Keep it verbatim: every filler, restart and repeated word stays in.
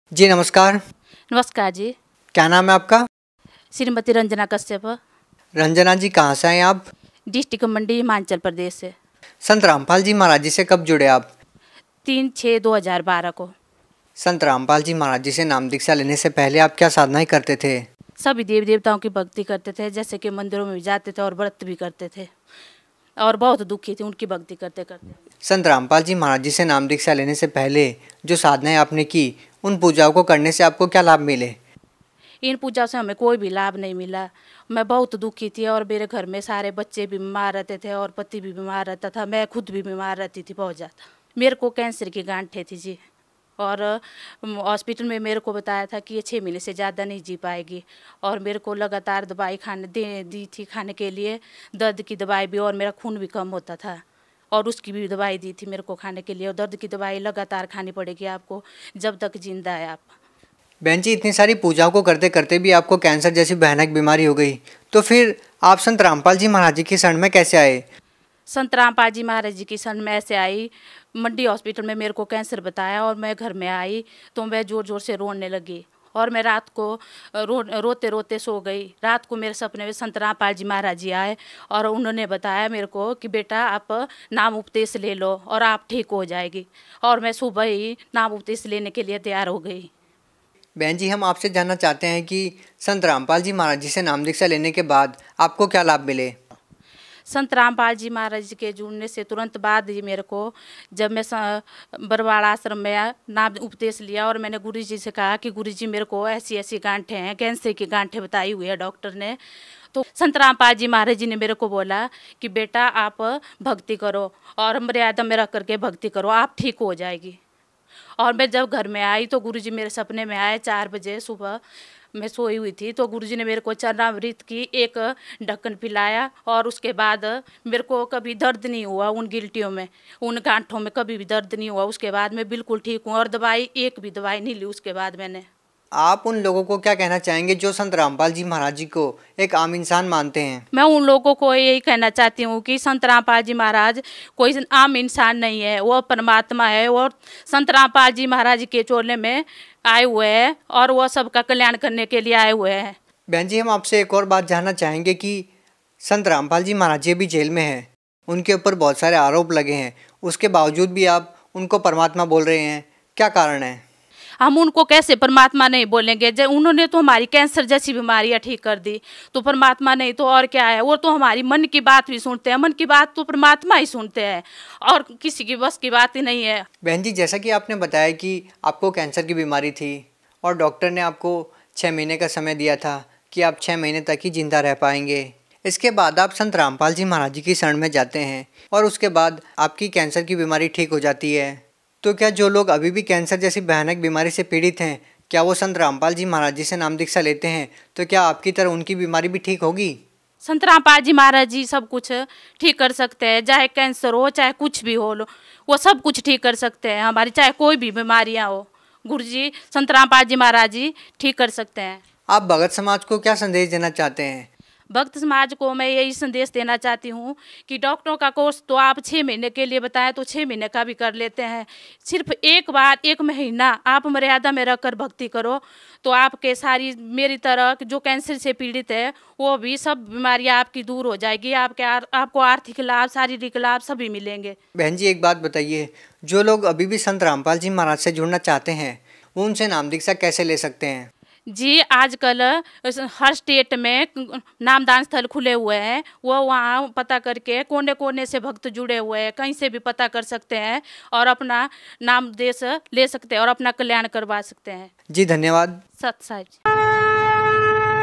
जी नमस्कार। नमस्कार जी। क्या नाम है आपका? श्रीमती रंजना कश्यप। रंजना जी कहाँ से हैं आप? डिस्ट्रिक्ट मंडी हिमाचल प्रदेश से। संत रामपाल जी महाराज जी से कब जुड़े आप? तीन छः दो हजार बारह को। संत रामपाल जी महाराज जी से नाम दीक्षा लेने से पहले आप क्या साधनाएं करते थे? सभी देवी देवताओं की भक्ति करते थे, जैसे कि मंदिरों में भी जाते थे और व्रत भी करते थे और बहुत दुखी थे उनकी भक्ति करते करते। संत रामपाल जी महाराज जी से नाम दीक्षा लेने से पहले जो साधनाएं आपने की, उन पूजाओं को करने से आपको क्या लाभ मिले? इन पूजा से हमें कोई भी लाभ नहीं मिला। मैं बहुत दुखी थी और मेरे घर में सारे बच्चे भी बीमार रहते थे और पति भी बीमार रहता था, मैं खुद भी बीमार रहती थी बहुत ज़्यादा। मेरे को कैंसर की गांठें थी जी, और हॉस्पिटल में मेरे को बताया था कि ये छः महीने से ज़्यादा नहीं जी पाएगी, और मेरे को लगातार दवाई खाने दे दी थी खाने के लिए, दर्द की दवाई भी, और मेरा खून भी कम होता था और उसकी भी दवाई दी थी मेरे को खाने के लिए। और दर्द की दवाई लगातार खानी पड़ेगी आपको जब तक जिंदा है आप। बहन जी, इतनी सारी पूजाओं को करते करते भी आपको कैंसर जैसी भयानक बीमारी हो गई, तो फिर आप संत रामपाल जी महाराज जी की शरण में कैसे आए? संत रामपाल जी महाराज जी की शरण में ऐसे आई, मंडी हॉस्पिटल में मेरे को कैंसर बताया और मैं घर में आई तो मैं ज़ोर ज़ोर से रोने लगी और मैं रात को रो रोते रोते सो गई। रात को मेरे सपने में संत रामपाल जी महाराज जी आए और उन्होंने बताया मेरे को कि बेटा आप नाम उपदेश ले लो और आप ठीक हो जाएगी, और मैं सुबह ही नाम उपदेश लेने के लिए तैयार हो गई। बहन जी, हम आपसे जानना चाहते हैं कि संत रामपाल जी महाराज जी से नाम दीक्षा लेने के बाद आपको क्या लाभ मिले? संत रामपाल जी महाराज जी के जुड़ने से तुरंत बाद ही मेरे को, जब मैं बरवाड़ा आश्रम में नाम उपदेश लिया और मैंने गुरु जी से कहा कि गुरु जी मेरे को ऐसी ऐसी गांठें हैं, कैंसर की गांठें बताई हुई है डॉक्टर ने, तो संत रामपाल जी महाराज जी ने मेरे को बोला कि बेटा आप भक्ति करो और मर्यादा में रख करके भक्ति करो, आप ठीक हो जाएगी। और मैं जब घर में आई तो गुरुजी मेरे सपने में आए। चार बजे सुबह मैं सोई हुई थी तो गुरुजी ने मेरे को चरणामृत की एक ढक्कन पिलाया और उसके बाद मेरे को कभी दर्द नहीं हुआ, उन गिल्टियों में, उन गांठों में कभी भी दर्द नहीं हुआ। उसके बाद मैं बिल्कुल ठीक हूँ और दवाई एक भी दवाई नहीं ली उसके बाद मैंने। आप उन लोगों को क्या कहना चाहेंगे जो संत रामपाल जी महाराज जी को एक आम इंसान मानते हैं? मैं उन लोगों को यही कहना चाहती हूँ कि संत रामपाल जी महाराज कोई आम इंसान नहीं है, वो परमात्मा है और संत रामपाल जी महाराज के चोले में आए हुए हैं और वो सबका कल्याण करने के लिए आए हुए हैं। बहन जी, हम आपसे एक और बात जानना चाहेंगे कि संत रामपाल जी महाराज जी भी जेल में हैं, उनके ऊपर बहुत सारे आरोप लगे हैं, उसके बावजूद भी आप उनको परमात्मा बोल रहे हैं, क्या कारण है? हम उनको कैसे परमात्मा नहीं बोलेंगे? जब उन्होंने तो हमारी कैंसर जैसी बीमारियां ठीक कर दी, तो परमात्मा नहीं तो और क्या है? वो तो हमारी मन की बात भी सुनते हैं, मन की बात तो परमात्मा ही सुनते हैं और किसी की बस की बात ही नहीं है। बहन जी, जैसा कि आपने बताया कि आपको कैंसर की बीमारी थी और डॉक्टर ने आपको छः महीने का समय दिया था कि आप छः महीने तक ही जिंदा रह पाएंगे। इसके बाद आप संत रामपाल जी महाराज जी की शरण में जाते हैं और उसके बाद आपकी कैंसर की बीमारी ठीक हो जाती है। तो क्या जो लोग अभी भी कैंसर जैसी भयानक बीमारी से पीड़ित हैं, क्या वो संत रामपाल जी महाराज जी से नाम दीक्षा लेते हैं तो क्या आपकी तरह उनकी बीमारी भी ठीक होगी? संत रामपाल जी महाराज जी सब कुछ ठीक कर सकते हैं, चाहे कैंसर हो चाहे कुछ भी हो, लो वो सब कुछ ठीक कर सकते हैं हमारी, चाहे कोई भी बीमारियां हो। गुरु जी संत रामपाल जी महाराज जी ठीक कर सकते हैं। आप भगत समाज को क्या संदेश देना चाहते हैं? भक्त समाज को मैं यही संदेश देना चाहती हूँ कि डॉक्टरों का कोर्स तो आप छः महीने के लिए बताएं तो छः महीने का भी कर लेते हैं। सिर्फ एक बार एक महीना आप मर्यादा में रखकर भक्ति करो तो आपके सारी, मेरी तरह जो कैंसर से पीड़ित है वो भी सब बीमारियाँ आपकी दूर हो जाएगी। आपके आर, आपको आर्थिक लाभ, शारीरिक लाभ सभी मिलेंगे। बहन जी, एक बात बताइए, जो लोग अभी भी संत रामपाल जी महाराज से जुड़ना चाहते हैं वो उनसे नाम दीक्षा कैसे ले सकते हैं? जी आजकल हर स्टेट में नामदान स्थल खुले हुए हैं, वो वहाँ पता करके कोने कोने से भक्त जुड़े हुए हैं, कहीं से भी पता कर सकते हैं और अपना नाम देश ले सकते हैं और अपना कल्याण करवा सकते हैं। जी धन्यवाद। सत साहिब।